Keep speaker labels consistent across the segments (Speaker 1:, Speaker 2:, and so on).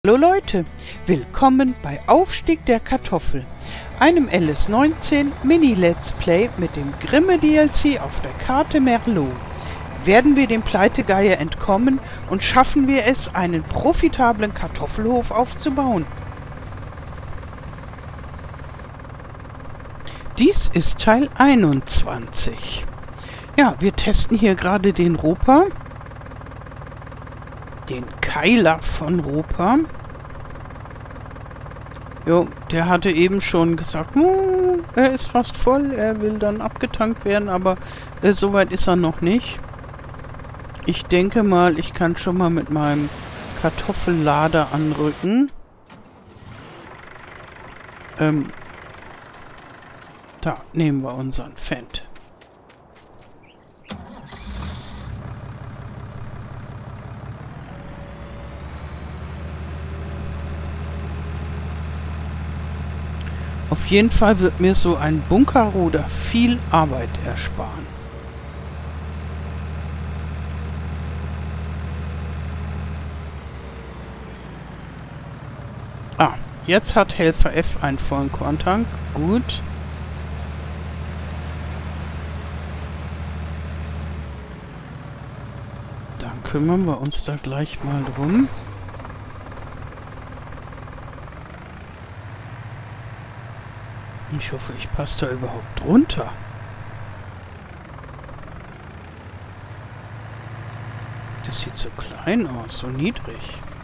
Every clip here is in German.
Speaker 1: Hallo Leute, willkommen bei Aufstieg der Kartoffel, einem LS19 Mini-Let's Play mit dem Grimme DLC auf der Karte Merlot. Werden wir dem Pleitegeier entkommen und schaffen wir es, einen profitablen Kartoffelhof aufzubauen? Dies ist Teil 21. Ja, wir testen hier gerade den Roper. Den Keiler von Roper. Jo, der hatte eben schon gesagt, er ist fast voll, er will dann abgetankt werden, aber soweit ist er noch nicht. Ich denke mal, ich kann schon mal mit meinem Kartoffellader anrücken. Da nehmen wir unseren Fendt. Auf jeden Fall wird mir so ein Bunkerruder viel Arbeit ersparen. Ah, jetzt hat Helfer F einen vollen Korntank. Gut. Dann kümmern wir uns da gleich mal drum. Ich hoffe, ich passe da überhaupt runter. Das sieht so klein aus, so niedrig.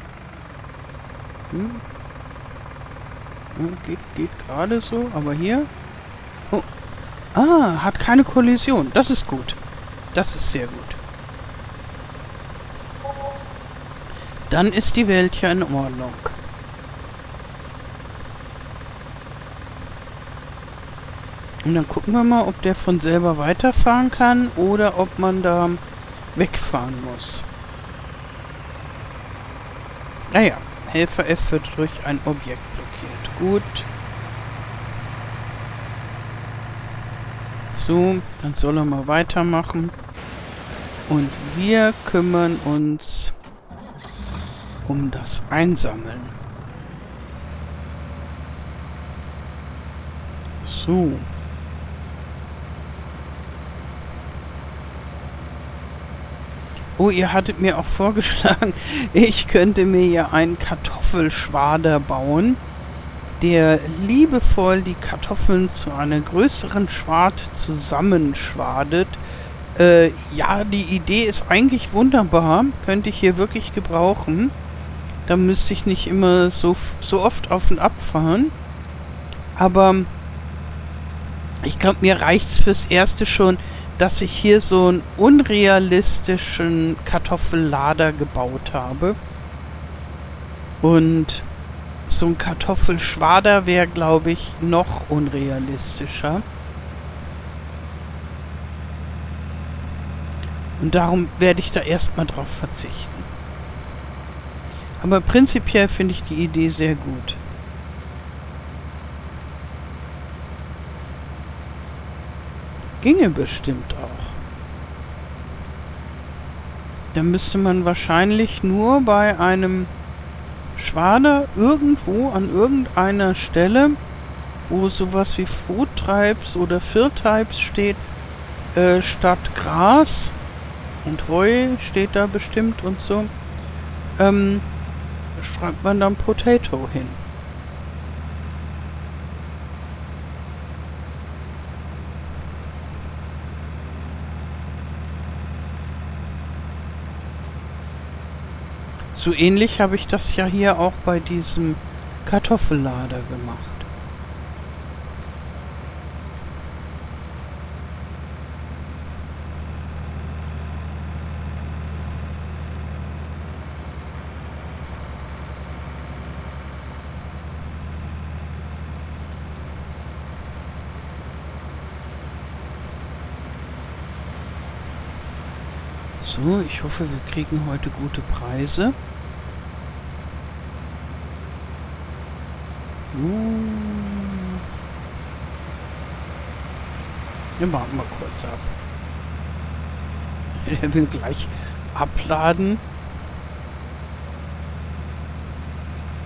Speaker 1: Ja, geht gerade so, aber hier... Oh. Ah, hat keine Kollision. Das ist gut. Das ist sehr gut. Dann ist die Welt ja in Ordnung. Und dann gucken wir mal, ob der von selber weiterfahren kann oder ob man da wegfahren muss. Naja, Helfer F wird durch ein Objekt blockiert. Gut. So, dann soll er mal weitermachen. Und wir kümmern uns um das Einsammeln. So. Oh, ihr hattet mir auch vorgeschlagen, ich könnte mir ja einen Kartoffelschwader bauen, der liebevoll die Kartoffeln zu einer größeren Schwad zusammenschwadet. Ja, die Idee ist eigentlich wunderbar, könnte ich hier wirklich gebrauchen. Da müsste ich nicht immer so oft auf und ab fahren. Aber ich glaube, mir reicht's fürs Erste schon, dass ich hier so einen unrealistischen Kartoffellader gebaut habe. Und so ein Kartoffelschwader wäre, glaube ich, noch unrealistischer. Und darum werde ich da erstmal drauf verzichten. Aber prinzipiell finde ich die Idee sehr gut. Ginge bestimmt auch. Da müsste man wahrscheinlich nur bei einem Schwader irgendwo an irgendeiner Stelle, wo sowas wie Food Types oder Fill Types steht, statt Gras und Heu steht da bestimmt und so, schreibt man dann Potato hin. So ähnlich habe ich das ja hier auch bei diesem Kartoffellader gemacht. So, ich hoffe, wir kriegen heute gute Preise. Wir warten mal kurz ab. Der will gleich abladen.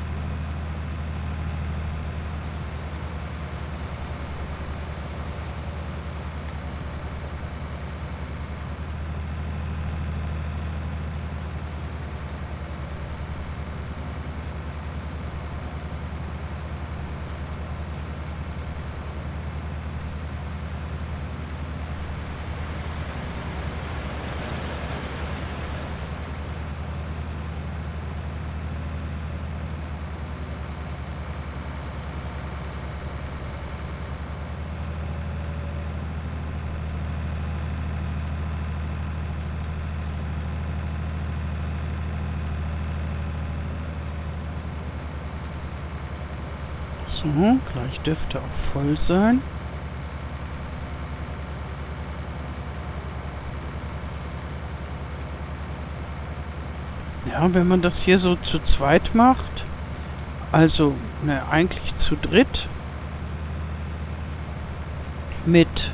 Speaker 1: So, gleich dürfte auch voll sein. Ja, wenn man das hier so zu zweit macht, also, ne, eigentlich zu dritt, mit...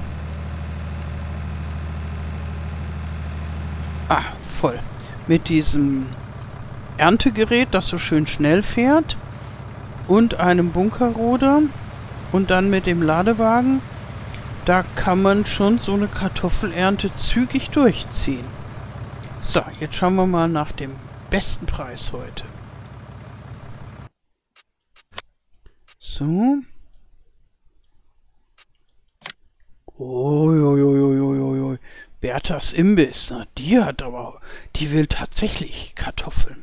Speaker 1: Ah, voll. Mit diesem Erntegerät, das so schön schnell fährt, und einem Bunkerroder und dann mit dem Ladewagen, da kann man schon so eine Kartoffelernte zügig durchziehen. So, jetzt schauen wir mal nach dem besten Preis heute. So. Uiuiuiuiui. Berthas Imbiss, na, die will tatsächlich Kartoffeln.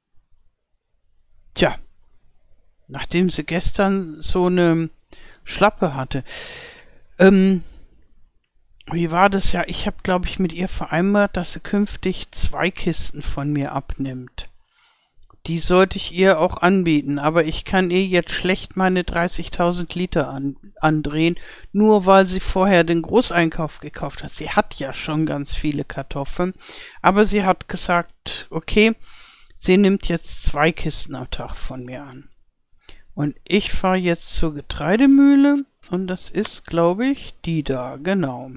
Speaker 1: Tja, nachdem sie gestern so eine Schlappe hatte. Wie war das ja? Ich habe, glaube ich, mit ihr vereinbart, dass sie künftig 2 Kisten von mir abnimmt. Die sollte ich ihr auch anbieten, aber ich kann ihr jetzt schlecht meine 30.000 Liter andrehen, nur weil sie vorher den Großeinkauf gekauft hat. Sie hat ja schon ganz viele Kartoffeln, aber sie hat gesagt, okay, sie nimmt jetzt 2 Kisten am Tag von mir an. Und ich fahre jetzt zur Getreidemühle und das ist, glaube ich, die da, genau.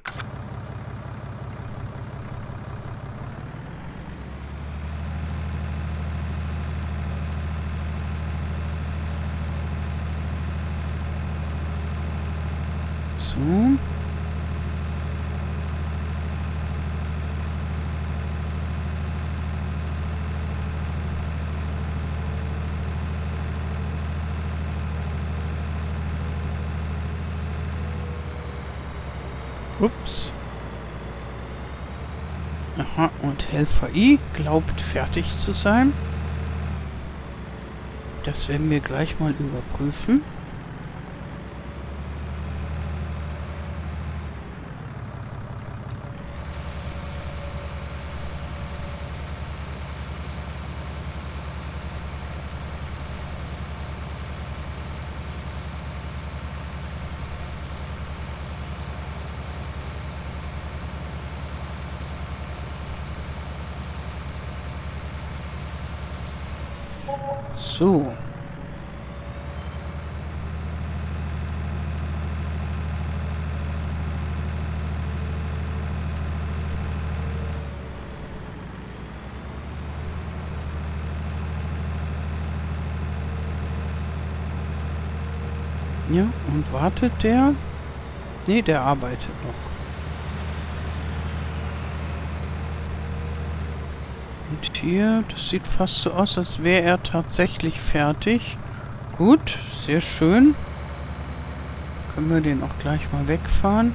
Speaker 1: So. Ups. Aha, und Helfer I glaubt fertig zu sein. Das werden wir gleich mal überprüfen. So. Ja, und wartet der? Nee, der arbeitet noch. Und hier, das sieht fast so aus, als wäre er tatsächlich fertig. Gut, sehr schön. Können wir den auch gleich mal wegfahren.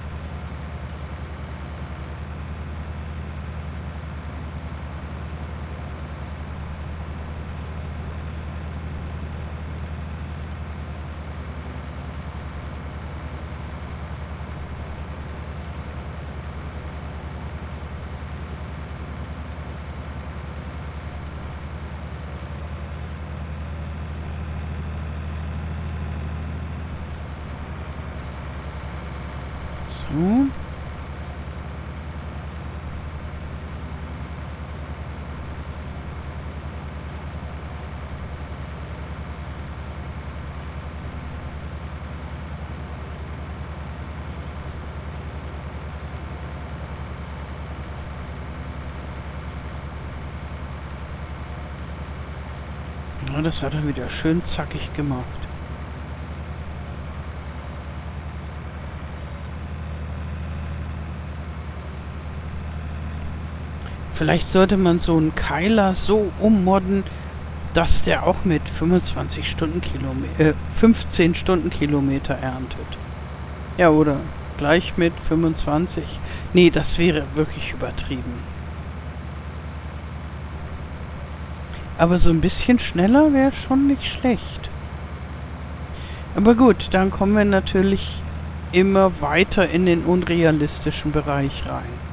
Speaker 1: So. Ja, das hat er wieder schön zackig gemacht. Vielleicht sollte man so einen Keiler so ummodden, dass der auch mit 15 Stundenkilometer erntet. Ja, oder gleich mit 25. Nee, das wäre wirklich übertrieben. Aber so ein bisschen schneller wäre schon nicht schlecht. Aber gut, dann kommen wir natürlich immer weiter in den unrealistischen Bereich rein.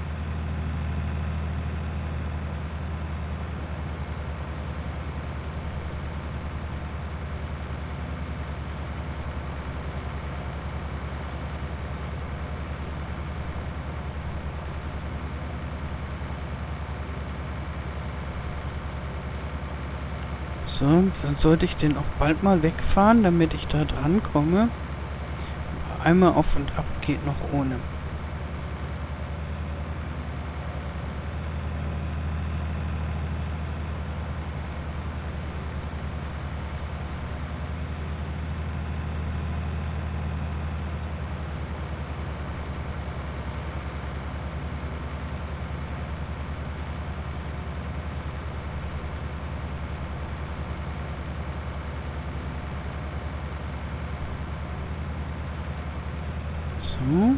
Speaker 1: So, dann sollte ich den auch bald mal wegfahren, damit ich da dran komme. Einmal auf und ab geht noch ohne. So.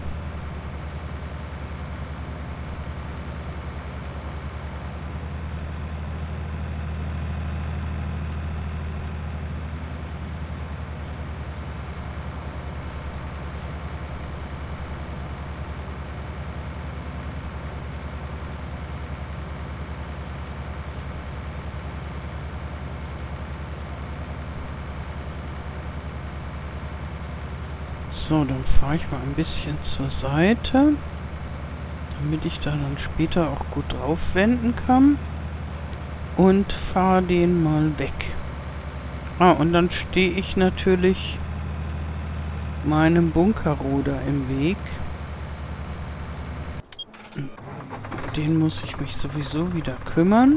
Speaker 1: So, dann fahre ich mal ein bisschen zur Seite, damit ich da dann später auch gut drauf wenden kann. Und fahre den mal weg. Ah, und dann stehe ich natürlich meinem Bunkerruder im Weg. Um den muss ich mich sowieso wieder kümmern.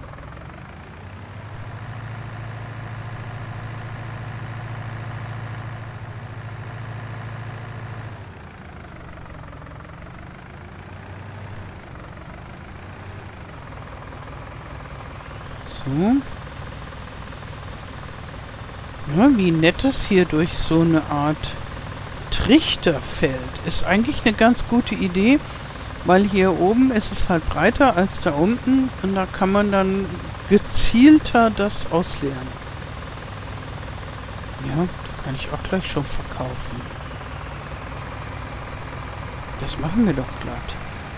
Speaker 1: Ja, wie nett es hier durch so eine Art Trichter fällt. Ist eigentlich eine ganz gute Idee, weil hier oben ist es halt breiter als da unten und da kann man dann gezielter das ausleeren. Ja, die kann ich auch gleich schon verkaufen. Das machen wir doch glatt.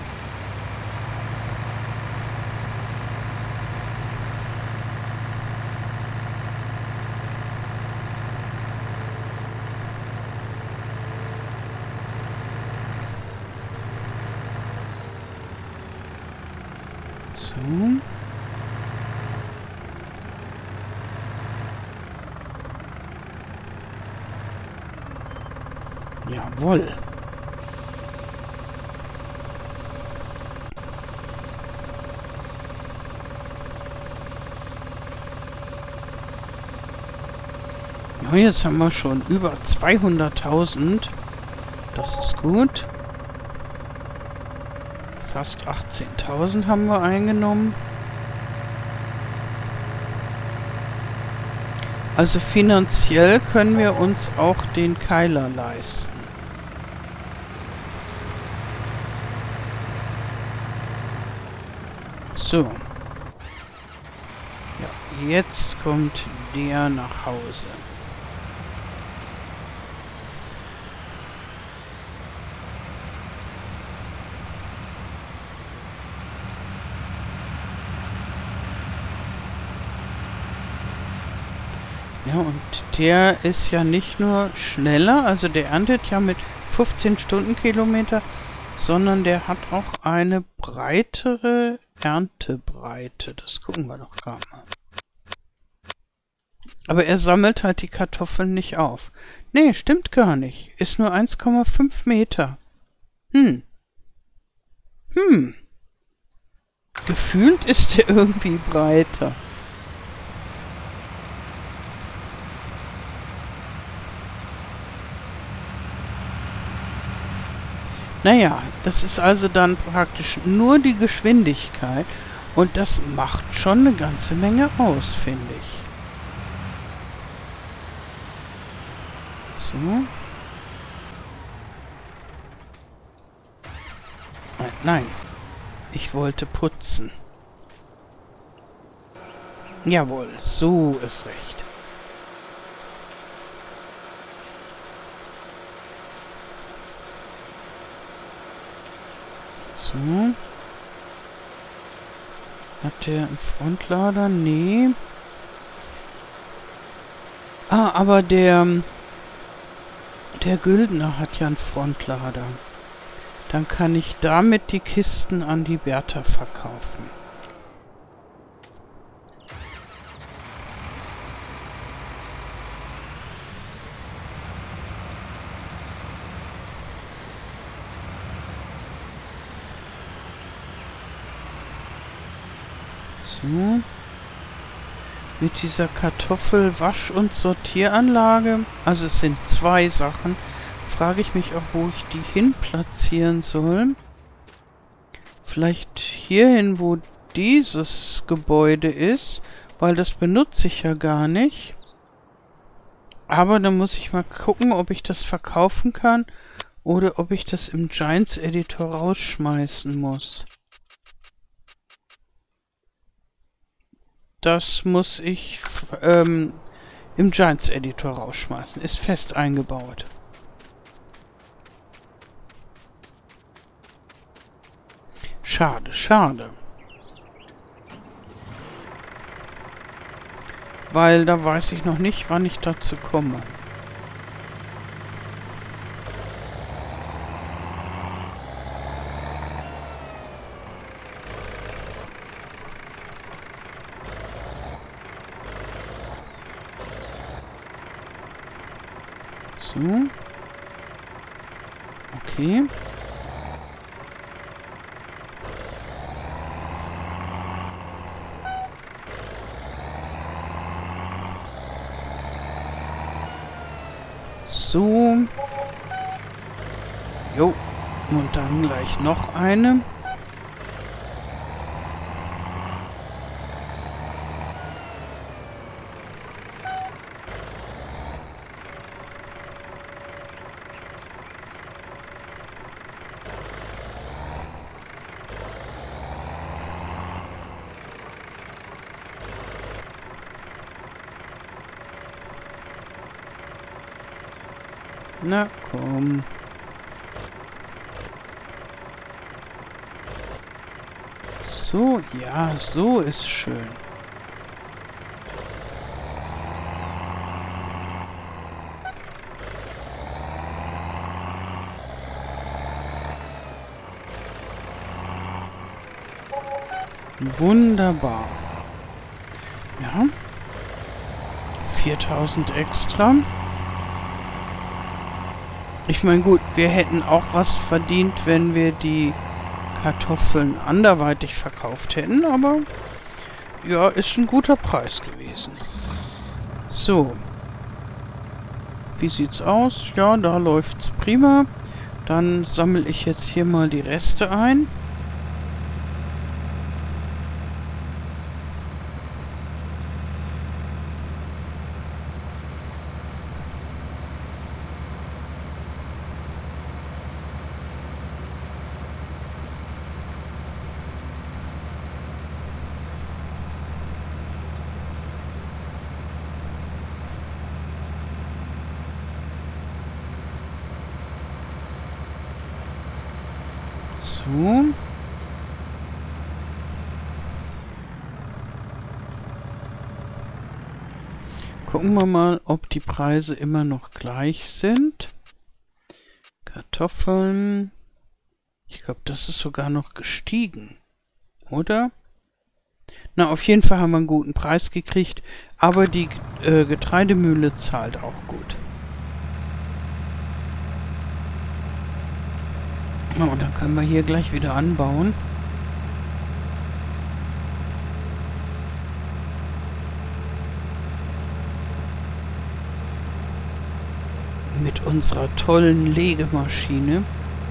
Speaker 1: So. Jawohl. Ja, jetzt haben wir schon über 200.000. Das ist gut. Fast 18.000 haben wir eingenommen. Also finanziell können wir uns auch den Keiler leisten. So. Ja, jetzt kommt der nach Hause. Ja, und der ist ja nicht nur schneller, also der erntet ja mit 15 Stundenkilometer, sondern der hat auch eine breitere Erntebreite. Das gucken wir doch gerade mal. Aber er sammelt halt die Kartoffeln nicht auf. Nee, stimmt gar nicht. Ist nur 1,5 Meter. Gefühlt ist der irgendwie breiter. Naja, das ist also dann praktisch nur die Geschwindigkeit und das macht schon eine ganze Menge aus, finde ich. So. Nein, ich wollte putzen. Jawohl, so ist recht. So. Hat der einen Frontlader? Nee. Ah, aber der Güldner hat ja einen Frontlader. Dann kann ich damit die Kisten an die Bertha verkaufen. So. Mit dieser Kartoffelwasch- und Sortieranlage, also es sind 2 Sachen, frage ich mich auch, wo ich die hin platzieren soll. Vielleicht hierhin, wo dieses Gebäude ist, weil das benutze ich ja gar nicht. Aber dann muss ich mal gucken, ob ich das verkaufen kann oder ob ich das im Giants Editor rausschmeißen muss. Das muss ich im Giants Editor rausschmeißen. Ist fest eingebaut. Schade, schade. Weil da weiß ich noch nicht, wann ich dazu komme. So. Okay. So. Jo. Und dann gleich noch eine. Na komm. So, ja, so ist schön. Wunderbar. Ja. 4000 extra. Ich meine, gut, wir hätten auch was verdient, wenn wir die Kartoffeln anderweitig verkauft hätten, aber ja, ist ein guter Preis gewesen. So. Wie sieht's aus? Ja, da läuft's prima. Dann sammle ich jetzt hier mal die Reste ein. So. Gucken wir mal, ob die Preise immer noch gleich sind. Kartoffeln. Ich glaube, das ist sogar noch gestiegen. Oder? Na, auf jeden Fall haben wir einen guten Preis gekriegt. Aber die Getreidemühle zahlt auch gut. Und dann können wir hier gleich wieder anbauen. Mit unserer tollen Legemaschine.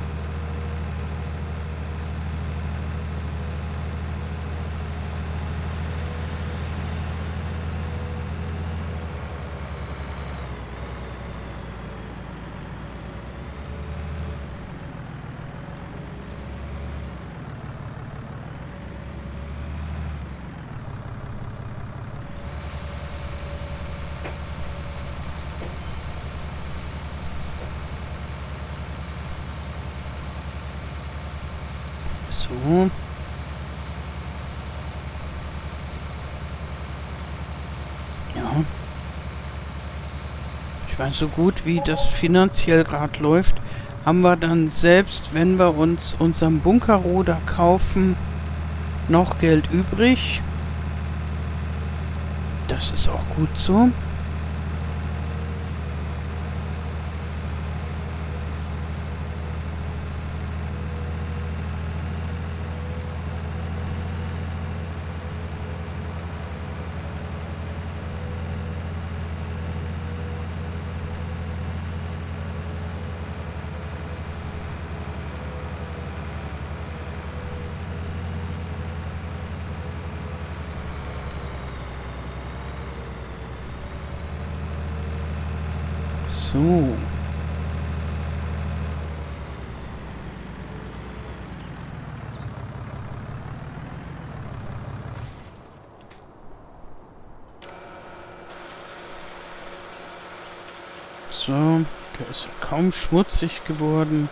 Speaker 1: So. Ja. Ich meine, so gut wie das finanziell gerade läuft, haben wir dann selbst, wenn wir uns unseren Bunkerroder kaufen, noch Geld übrig. Das ist auch gut so. So. So, der ist ja kaum schmutzig geworden.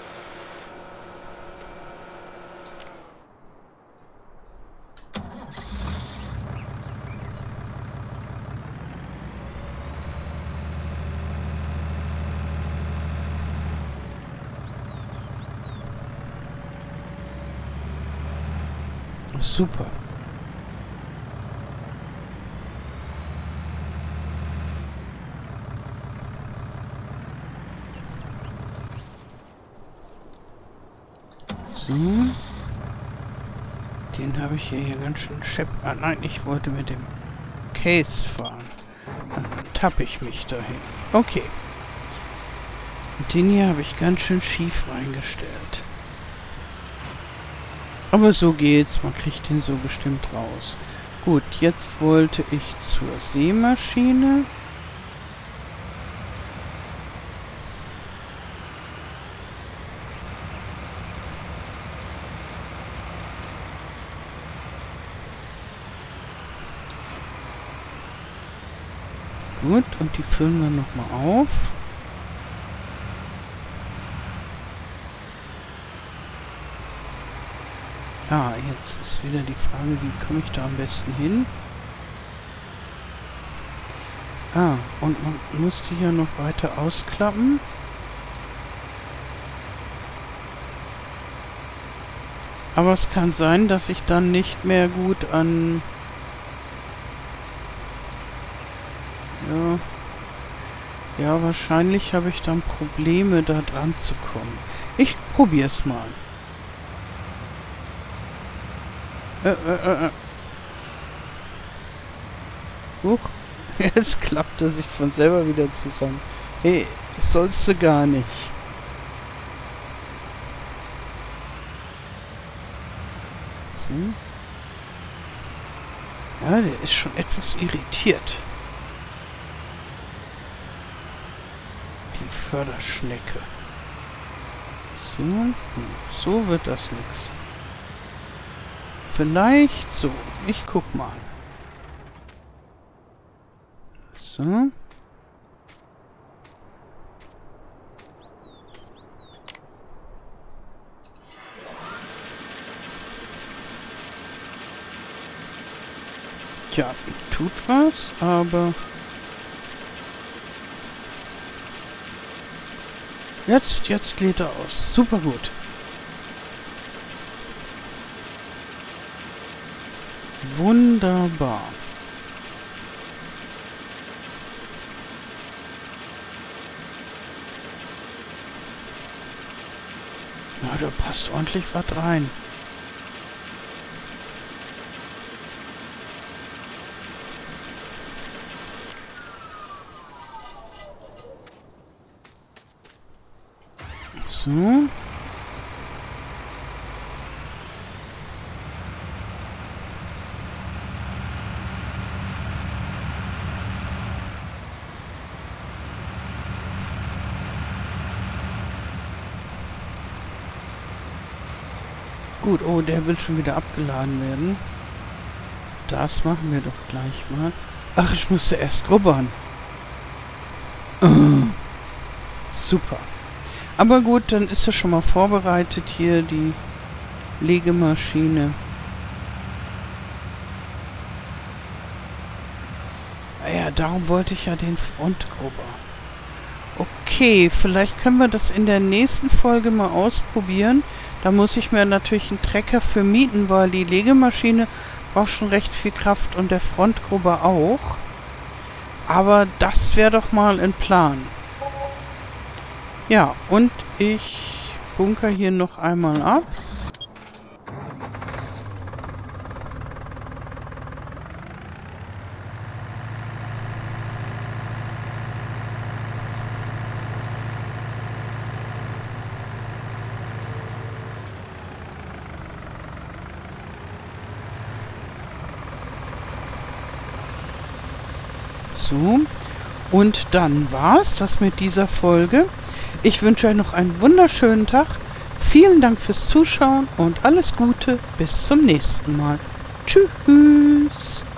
Speaker 1: Super. So. Den habe ich hier ganz schön schepp... Ah nein, ich wollte mit dem Case fahren. Dann tappe ich mich dahin. Okay. Und den hier habe ich ganz schön schief reingestellt. Aber so geht's. Man kriegt den so bestimmt raus. Gut, jetzt wollte ich zur Sämaschine. Gut, und die füllen wir nochmal auf. Ah, jetzt ist wieder die Frage, wie komme ich da am besten hin? Ah, und man muss die ja noch weiter ausklappen. Aber es kann sein, dass ich dann nicht mehr gut an... Ja, wahrscheinlich habe ich dann Probleme, da dran zu kommen. Ich probier's mal. Huch, jetzt klappt er sich von selber wieder zusammen. Hey, das sollst du gar nicht. So. Ja, der ist schon etwas irritiert. Die Förderschnecke. So, so wird das nix. Vielleicht so. Ich guck mal. So. Ja, tut was, aber... Jetzt lädt er aus. Super gut. Wunderbar. Na, da passt ordentlich was rein. So. Gut, oh, der will schon wieder abgeladen werden. Das machen wir doch gleich mal. Ach, ich musste erst grubbern. Super. Aber gut, dann ist er schon mal vorbereitet hier, die Legemaschine. Ja, darum wollte ich ja den Frontgrubber. Okay, vielleicht können wir das in der nächsten Folge mal ausprobieren. Da muss ich mir natürlich einen Trecker für mieten, weil die Legemaschine braucht schon recht viel Kraft und der Frontgrubber auch. Aber das wäre doch mal ein Plan. Ja, und ich bunker hier noch einmal ab. So. Und dann war's das mit dieser Folge. Ich wünsche euch noch einen wunderschönen Tag. Vielen Dank fürs Zuschauen und alles Gute. Bis zum nächsten Mal. Tschüss.